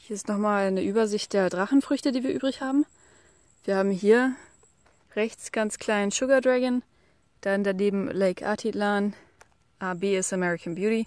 Hier ist nochmal eine Übersicht der Drachenfrüchte, die wir übrig haben. Wir haben hier rechts ganz kleinen Sugar Dragon, dann daneben Lake Atitlan, AB ist American Beauty.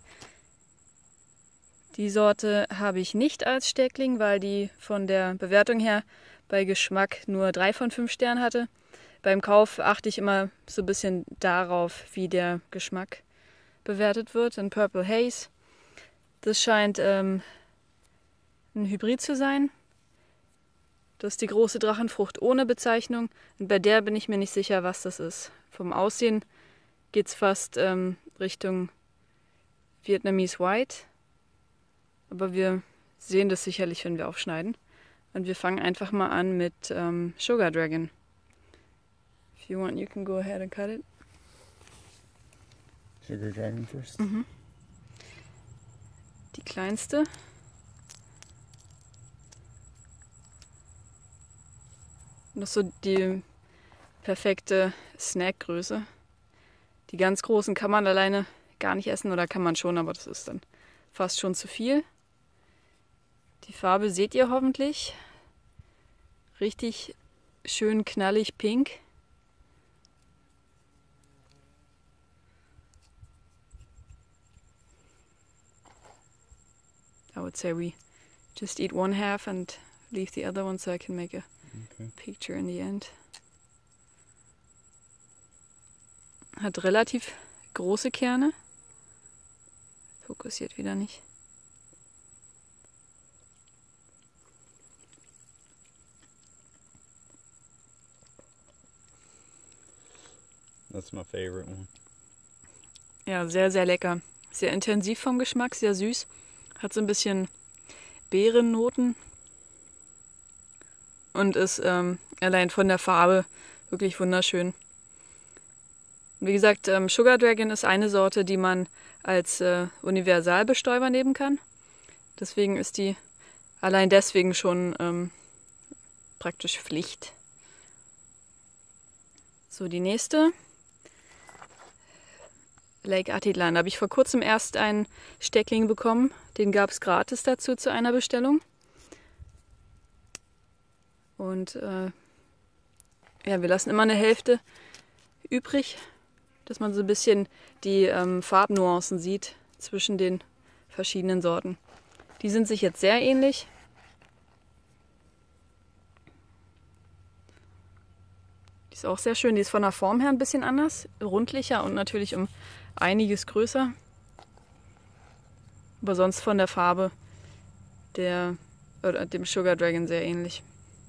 Die Sorte habe ich nicht als Steckling, weil die von der Bewertung her bei Geschmack nur 3 von 5 Sternen hatte. Beim Kauf achte ich immer so ein bisschen darauf, wie der Geschmack bewertet wird. Ein Purple Haze. Das scheint ein Hybrid zu sein. Das ist die große Drachenfrucht ohne Bezeichnung. Und bei der bin ich mir nicht sicher, was das ist. Vom Aussehen geht es fast Richtung Vietnamese White. Aber wir sehen das sicherlich, wenn wir aufschneiden. Und wir fangen einfach mal an mit Sugar Dragon. If you want, you can go ahead and cut it. Sugar Dragon first. Die kleinste. Und das ist so die perfekte Snackgröße. Die ganz großen kann man alleine gar nicht essen oder kann man schon, aber das ist dann fast schon zu viel. Die Farbe seht ihr hoffentlich. Richtig schön knallig pink. I would say we just eat one half and leave the other one so I can make a picture in the end. Hat relativ große Kerne. Fokussiert wieder nicht. That's my favorite one. Ja, sehr, sehr lecker. Sehr intensiv vom Geschmack, sehr süß. Hat so ein bisschen Beerennoten. Und ist allein von der Farbe wirklich wunderschön. Wie gesagt, Sugar Dragon ist eine Sorte, die man als Universalbestäuber nehmen kann. Deswegen ist die allein deswegen schon praktisch Pflicht. So, die nächste. Lake Atitlan. Da habe ich vor kurzem erst einen Steckling bekommen. Den gab es gratis dazu zu einer Bestellung. Und ja, wir lassen immer eine Hälfte übrig, dass man so ein bisschen die Farbnuancen sieht zwischen den verschiedenen Sorten. Die sind sich jetzt sehr ähnlich. Die ist auch sehr schön. Die ist von der Form her ein bisschen anders, rundlicher und natürlich um einiges größer. Aber sonst von der Farbe dem Sugar Dragon sehr ähnlich.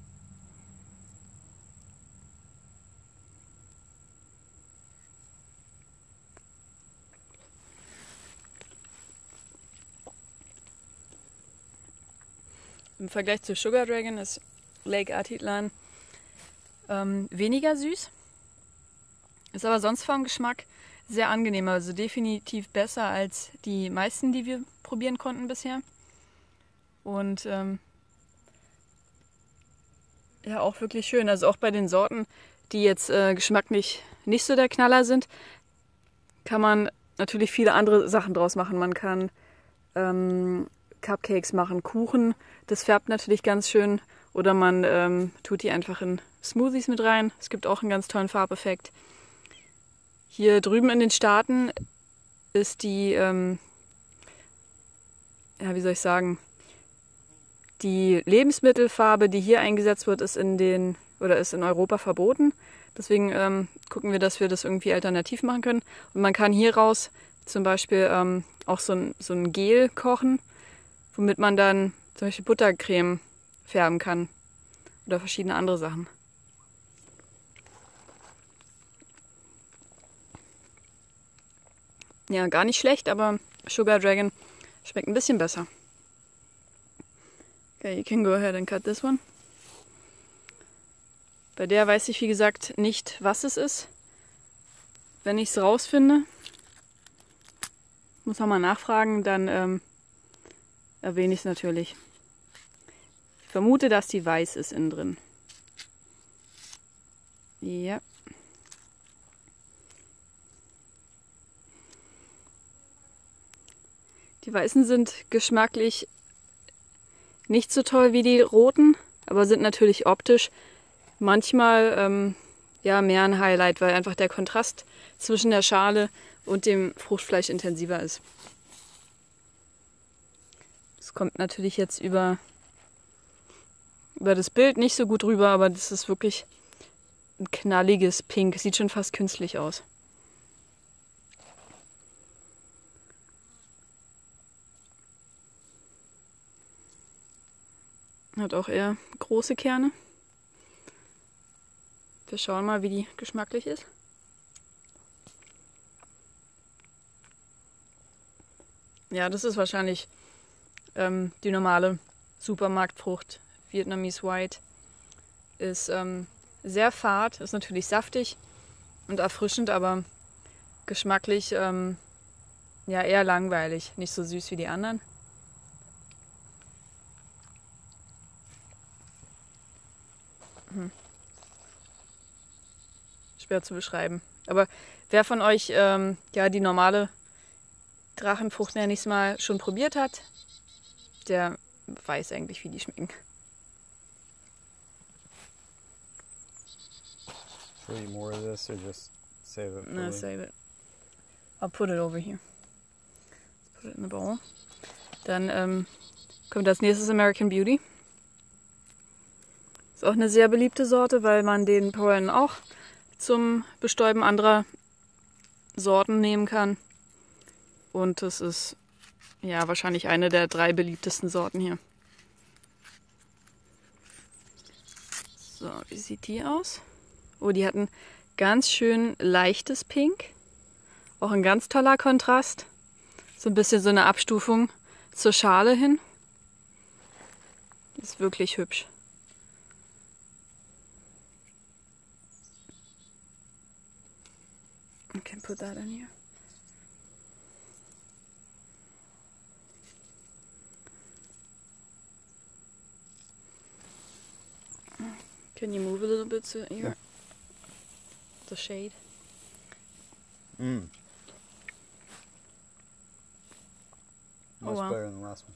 Im Vergleich zu Sugar Dragon ist Lake Atitlan weniger süß. Ist aber sonst vom Geschmack sehr angenehm, also definitiv besser als die meisten, die wir probieren konnten bisher. Und ja, auch wirklich schön. Also auch bei den Sorten, die jetzt geschmacklich nicht so der Knaller sind, kann man natürlich viele andere Sachen draus machen. Man kann Cupcakes machen, Kuchen, das färbt natürlich ganz schön. Oder man tut die einfach in Smoothies mit rein. Es gibt auch einen ganz tollen Farbeffekt. Hier drüben in den Staaten ist die, ja, wie soll ich sagen, die Lebensmittelfarbe, die hier eingesetzt wird, ist in Europa verboten. Deswegen gucken wir, dass wir das irgendwie alternativ machen können. Und man kann hier raus zum Beispiel auch so ein Gel kochen, womit man dann zum Beispiel Buttercreme färben kann oder verschiedene andere Sachen. Ja, gar nicht schlecht, aber Sugar Dragon schmeckt ein bisschen besser. Okay, you can go ahead and cut this one. Bei der weiß ich, wie gesagt, nicht, was es ist. Wenn ich es rausfinde, muss man mal nachfragen, dann erwähne ich es natürlich. Ich vermute, dass die weiß ist innen drin. Ja. Die Weißen sind geschmacklich nicht so toll wie die roten, aber sind natürlich optisch manchmal ja, mehr ein Highlight, weil einfach der Kontrast zwischen der Schale und dem Fruchtfleisch intensiver ist. Das kommt natürlich jetzt über das Bild nicht so gut rüber, aber das ist wirklich ein knalliges Pink. Sieht schon fast künstlich aus. Hat auch eher große Kerne. Wir schauen mal, wie die geschmacklich ist. Ja, das ist wahrscheinlich die normale Supermarktfrucht. Vietnamese White ist sehr fad, ist natürlich saftig und erfrischend, aber geschmacklich ja eher langweilig. Nicht so süß wie die anderen. Schwer zu beschreiben. Aber wer von euch ja die normale Drachenfrucht, nenne ich es mal, schon probiert hat, der weiß eigentlich, wie die schmecken. Should we eat more of this or just save it? No, save it. I'll put it over here. Put it in the bowl. Dann kommt als nächstes American Beauty. Ist auch eine sehr beliebte Sorte, weil man den Pollen auch zum Bestäuben anderer Sorten nehmen kann. Und es ist ja wahrscheinlich eine der 3 beliebtesten Sorten hier. So, wie sieht die aus? Oh, die hat ein ganz schön leichtes Pink. Auch ein ganz toller Kontrast. So ein bisschen so eine Abstufung zur Schale hin. Ist wirklich hübsch. I can put that in here. Can you move a little bit to here? Yeah. The shade. Much Oh, wow. better than the last one.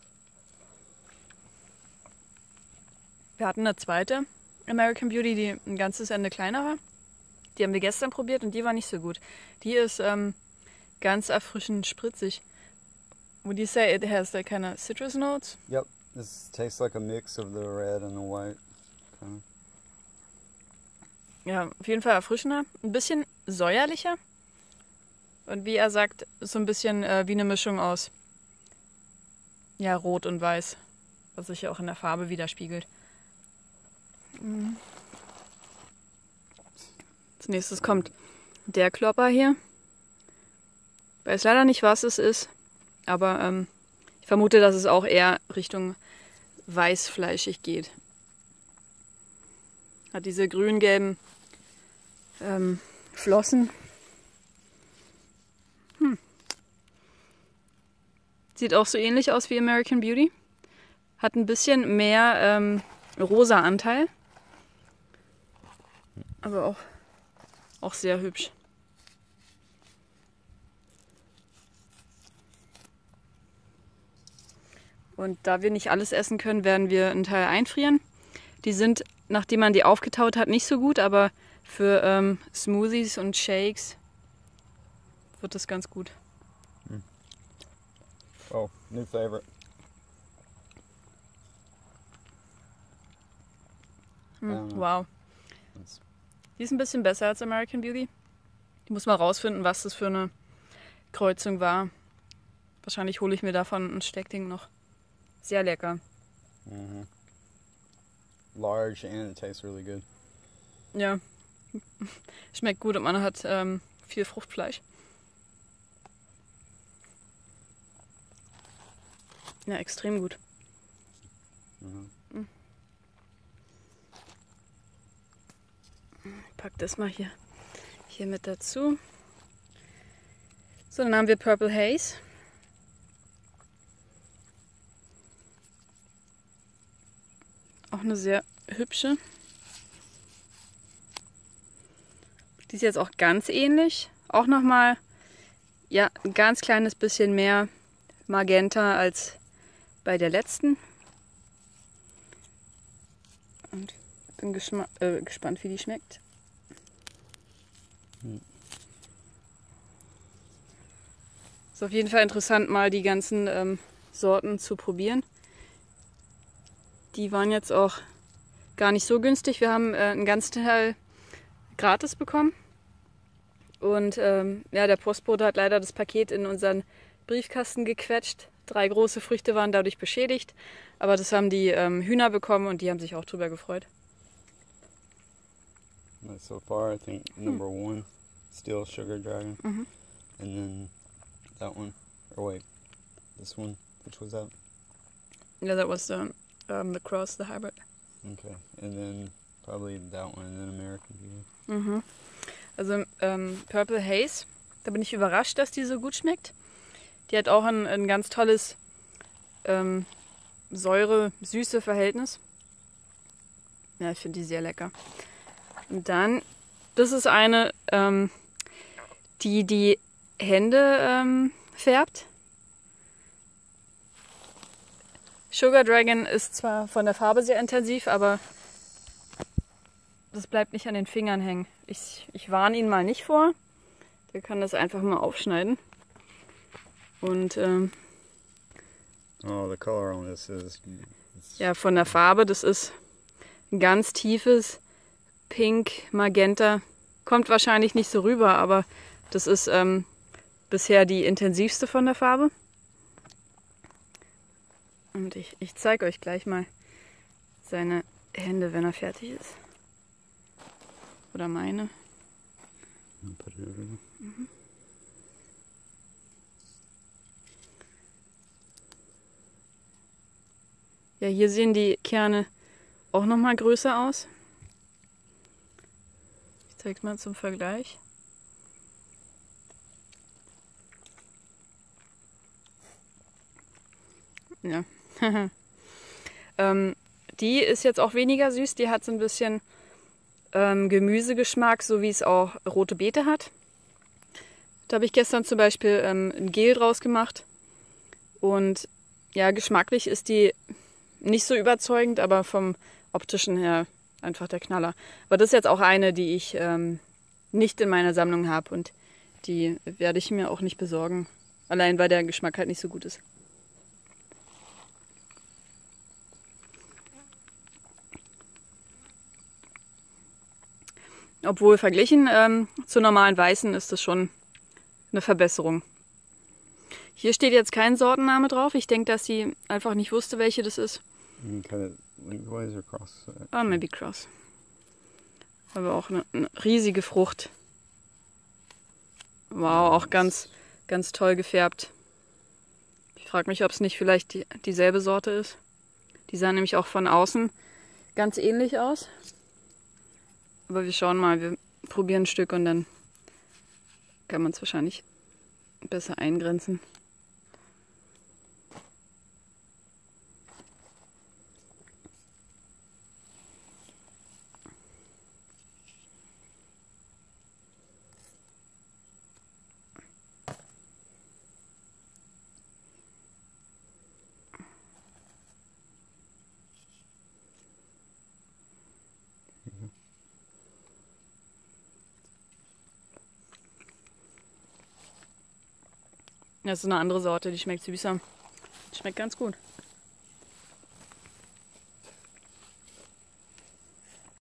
Wir hatten eine zweite American Beauty, die ein ganzes Ende kleiner war. Die haben wir gestern probiert und die war nicht so gut. Die ist ganz erfrischend spritzig. Would you say it has like kind of citrus notes? Yep, this tastes like a mix of the red and the white. Kind Ja, auf jeden Fall erfrischender. Ein bisschen säuerlicher. Und wie er sagt, so ein bisschen wie eine Mischung aus ja, Rot und Weiß. Was sich ja auch in der Farbe widerspiegelt. Als nächstes kommt der Klopper hier. Ich weiß leider nicht, was es ist. Aber ich vermute, dass es auch eher Richtung weißfleischig geht. Hat diese grün-gelben Flossen. Sieht auch so ähnlich aus wie American Beauty. Hat ein bisschen mehr rosa Anteil. Aber auch sehr hübsch. Und da wir nicht alles essen können, werden wir einen Teil einfrieren. Die sind, nachdem man die aufgetaut hat, nicht so gut, aber für Smoothies und Shakes wird das ganz gut. Oh, new favorite. Wow. Die ist ein bisschen besser als American Beauty. Ich muss mal rausfinden, was das für eine Kreuzung war. Wahrscheinlich hole ich mir davon ein Steckding noch. Sehr lecker. Large and it tastes really good. Ja. Schmeckt gut und man hat viel Fruchtfleisch. Ja, extrem gut. Ich pack das mal hier mit dazu. So, dann haben wir Purple Haze. Auch eine sehr hübsche. Die ist jetzt auch ganz ähnlich. Auch nochmal, ja, ein ganz kleines bisschen mehr Magenta als bei der letzten. Und bin gespannt, wie die schmeckt. Ist auf jeden Fall interessant, mal die ganzen Sorten zu probieren. Die waren jetzt auch gar nicht so günstig. Wir haben einen ganzen Teil gratis bekommen. Und ja, der Postbote hat leider das Paket in unseren Briefkasten gequetscht. 3 große Früchte waren dadurch beschädigt. Aber das haben die Hühner bekommen und die haben sich auch drüber gefreut. So far, I think number 1, still Sugar Dragon. Mhm. And then that one. Or wait, this one. Which was that? Yeah, that was the cross, the hybrid. Okay. And then probably that one and then American Beauty. Mhm. Also Purple Haze, da bin ich überrascht, dass die so gut schmeckt. Die hat auch ein ganz tolles Säure-Süße-Verhältnis. Ja, ich finde die sehr lecker. Und dann, das ist eine, die Hände färbt. Sugar Dragon ist zwar von der Farbe sehr intensiv, aber das bleibt nicht an den Fingern hängen. Ich warne ihn mal nicht vor. Der kann das einfach mal aufschneiden. Und Oh, the color on this is... ja, von der Farbe, das ist ein ganz tiefes Pink, Magenta. Kommt wahrscheinlich nicht so rüber, aber das ist bisher die intensivste von der Farbe. Und ich zeige euch gleich mal seine Hände, wenn er fertig ist. Oder meine. Put it over there. Mhm. Ja, hier sehen die Kerne auch noch mal größer aus. Ich zeige es mal zum Vergleich. Ja. Die ist jetzt auch weniger süß. Die hat so ein bisschen Gemüsegeschmack, so wie es auch rote Beete hat. Da habe ich gestern zum Beispiel ein Gel draus gemacht. Und ja, geschmacklich ist die nicht so überzeugend, aber vom optischen her einfach der Knaller. Aber das ist jetzt auch eine, die ich nicht in meiner Sammlung habe und die werde ich mir auch nicht besorgen. Allein weil der Geschmack halt nicht so gut ist. Obwohl verglichen zu normalen Weißen ist das schon eine Verbesserung. Hier steht jetzt kein Sortenname drauf. Ich denke, dass sie einfach nicht wusste, welche das ist. Cut it lengthwise or cross? Ah, maybe cross. Aber auch eine riesige Frucht. Wow, auch ganz, ganz toll gefärbt. Ich frage mich, ob es nicht vielleicht dieselbe Sorte ist. Die sah nämlich auch von außen ganz ähnlich aus. Aber wir schauen mal, wir probieren ein Stück und dann kann man es wahrscheinlich besser eingrenzen. Das ist eine andere Sorte, die schmeckt süßer. Schmeckt ganz gut.